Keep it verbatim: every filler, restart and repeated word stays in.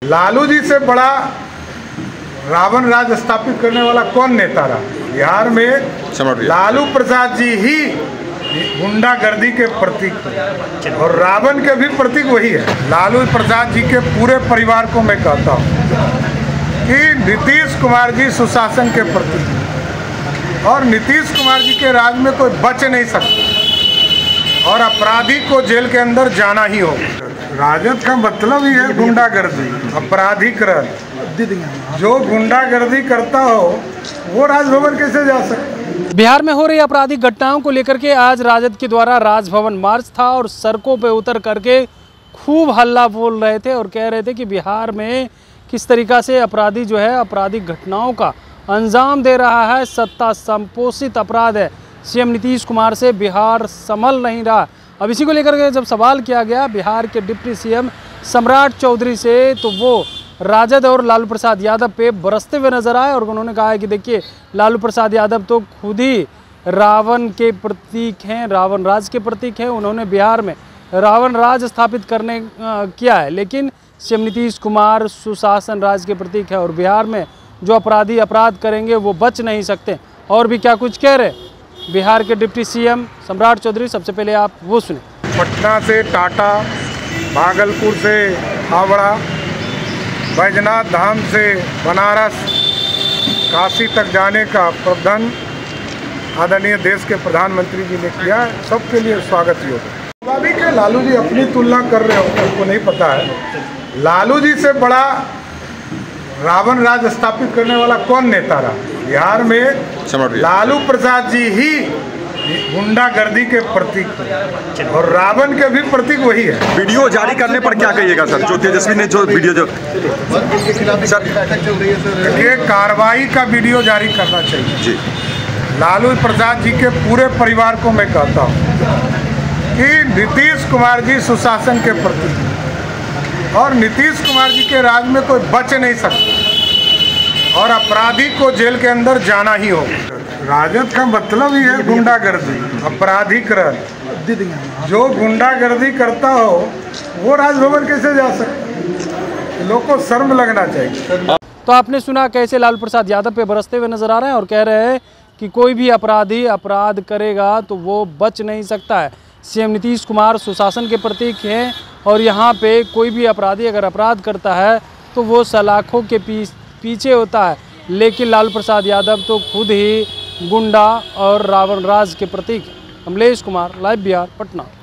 लालू जी से बड़ा रावण राज स्थापित करने वाला कौन नेता रहा? बिहार में लालू प्रसाद जी ही गुंडागर्दी के प्रतीक और रावण के भी प्रतीक वही है। लालू प्रसाद जी के पूरे परिवार को मैं कहता हूँ कि नीतीश कुमार जी सुशासन के प्रतीक, और नीतीश कुमार जी के राज में कोई बच नहीं सकता और अपराधी को जेल के अंदर जाना ही होगा। राजद का मतलब ही है गुंडागर्दी, अपराधीकरण। जो गुंडागर्दी करता हो वो राजभवन कैसे जा सकता? बिहार में हो रही आपराधिक घटनाओं को लेकर के आज राजद के द्वारा राजभवन मार्च था और सड़कों पे उतर करके खूब हल्ला बोल रहे थे और कह रहे थे कि बिहार में किस तरीक़ा से अपराधी जो है आपराधिक घटनाओं का अंजाम दे रहा है, सत्ता संपोषित अपराध है। सीएम नीतीश कुमार से बिहार संभल नहीं रहा। अब इसी को लेकर के जब सवाल किया गया बिहार के डिप्टी सीएम सम्राट चौधरी से, तो वो राजद और लालू प्रसाद यादव पे बरसते हुए नजर आए और उन्होंने कहा है कि देखिए लालू प्रसाद यादव तो खुद ही रावण के प्रतीक हैं, रावण राज के प्रतीक हैं। उन्होंने बिहार में रावण राज स्थापित करने आ, किया है, लेकिन सीएम नीतीश कुमार सुशासन राज के प्रतीक है और बिहार में जो अपराधी अपराध करेंगे वो बच नहीं सकते। और भी क्या कुछ कह रहे बिहार के डिप्टी सीएम सम्राट चौधरी, सबसे पहले आप वो सुने। पटना से टाटा, भागलपुर से हावड़ा, बैजनाथ धाम से बनारस, काशी तक जाने का प्रावधान आदरणीय देश के प्रधानमंत्री जी ने किया है। सबके लिए स्वागत योग्य। अभी के लालू जी अपनी तुलना कर रहे हो, उनको नहीं पता है लालू जी से बड़ा रावण राज स्थापित करने वाला कौन नेता रहा? बिहार में लालू प्रसाद जी ही गुंडागर्दी के प्रतीक और रावण के भी प्रतीक वही है। वीडियो जारी करने पर क्या कहिएगा सर, जो तेजस्वी ने जो वीडियो जो ये कार्रवाई का वीडियो जारी करना चाहिए जी। लालू प्रसाद जी के पूरे परिवार को मैं कहता हूँ कि नीतीश कुमार जी सुशासन के प्रतीक और नीतीश कुमार जी के राज में कोई बच नहीं सकता और अपराधी को जेल के अंदर जाना ही होगा। राजद का मतलब ही है गुंडागर्दी, अपराधीकरण। जो गुंडागर्दी करता हो वो राजभवन कैसे जा सकता? लोग को शर्म लगना चाहिए। तो आपने सुना कैसे लालू प्रसाद यादव पे बरसते हुए नजर आ रहे हैं और कह रहे हैं कि कोई भी अपराधी अपराध करेगा तो वो बच नहीं सकता है। सीएम नीतीश कुमार सुशासन के प्रतीक हैं और यहाँ पे कोई भी अपराधी अगर अपराध करता है तो वो सलाखों के पीछे होता है, लेकिन लालू प्रसाद यादव तो खुद ही गुंडा और रावण राज के प्रतीक। कमलेश कुमार, लाइव बिहार, पटना।